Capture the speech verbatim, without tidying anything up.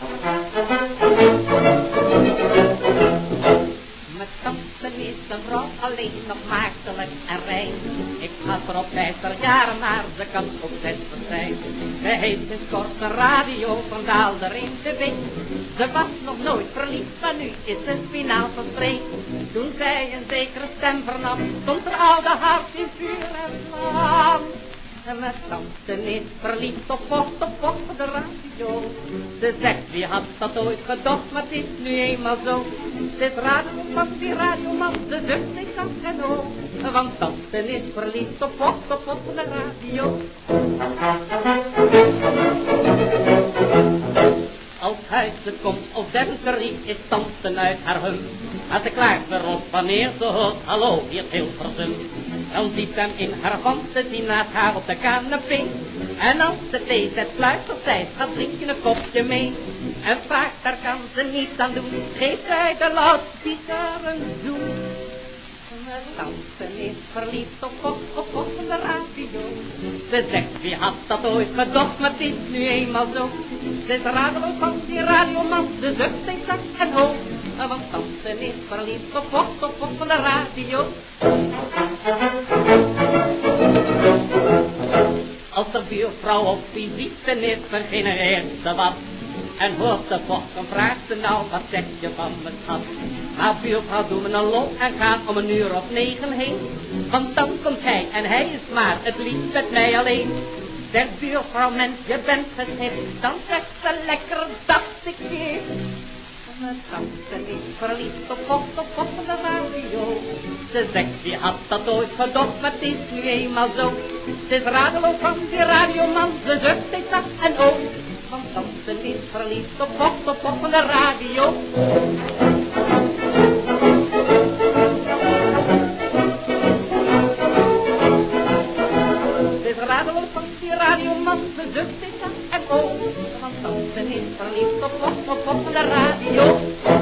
Mijn tante is een vrouw alleen nog maagdelijk en rein. Ik had er op vijftig jaren, maar ze kan ook zestig zijn. Ze heeft sinds kort een radio van Daalder in de week. Ze was nog nooit verliefd, maar nu is ze finaal verstreekt. Toen zij een zekere stem vernam, stond haar oude hart in vuur en vlam. En mijn tante is verliefd op vocht, op vocht op de radio. Ze zegt, wie had dat ooit gedacht, maar het is nu eenmaal zo. Ze is radioman, die radioman, ze zucht niet aan en hoog. Want tante is verliefd op vocht, op vocht op de radio. Als huizen komt of Deventer is tante uit haar hum. Maar ze klaagt erop wanneer ze hoort, hallo, hier Hilversum. Dan ziet hem in haar fantasie naast haar op de canapé. En als de thee zet fluistert zij, gaat drinken een kopje mee. En vraagt, daar kan ze niets aan doen, geeft zij de loudspeaker een zoen. Mijn tante is verliefd op kop, op kop van de radio. Ze zegt, wie had dat ooit gedacht, maar het is nu eenmaal zo. Ze is radio van die radioman, ze zucht steeds zacht en hoog. Want tante is verliefd op kop, op kop van de radio. Als de buurvrouw op visite is, beginnen ze wat. En hoort de vocht, vraagt ze nou, wat zeg je van mijn schat? Maar buurvrouw, doe me een lol en gaan om een uur of negen heen. Want dan komt hij en hij is maar het liefst met mij alleen. Zegt buurvrouw, mens, je bent geschikt, dan zegt ze lekker, dacht ik weer. Mijn tante is verliefd op vocht, op vocht van de radio. Ze zegt, wie had dat ooit gedacht, maar het is nu eenmaal zo. Ze is radeloos van die radioman, ze zucht steeds zacht en hoog. Want tante is verliefd op vocht, op vocht van de radio. Ze is radeloos van die radioman, ze zucht steeds zacht en hoog. Want tante is verliefd op vocht, op vocht van de radio.